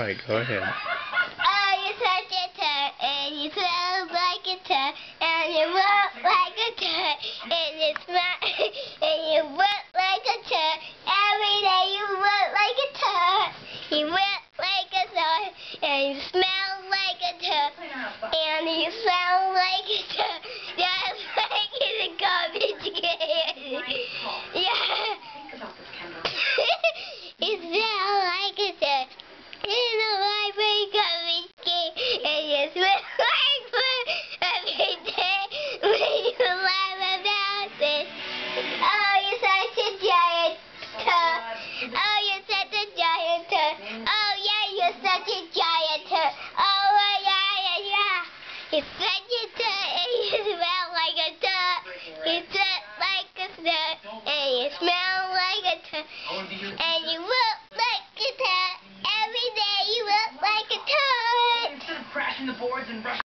Alright, go ahead. Oh, you're such a turd, and you smell like a turd, and you look like a turd, and you smell, and you look like a turd. Every day you look like a turd. You look like a turd, and you smell like a turd, and you smell like a turd. Just like in a garbage can. Yeah. You smell like a turd. In a library garbage can, and you smell like food every day when you laugh about it. Oh, you're such a giant turd. Oh, you're such a giant turd. Oh, yeah, you're such a giant turd. Oh, yeah. You're such a turd, and you smell like a turd. You smell like a turd, and you smell like a turd, and you look like a turd. Every day you look like a turd. Instead of crashing the boards and rushing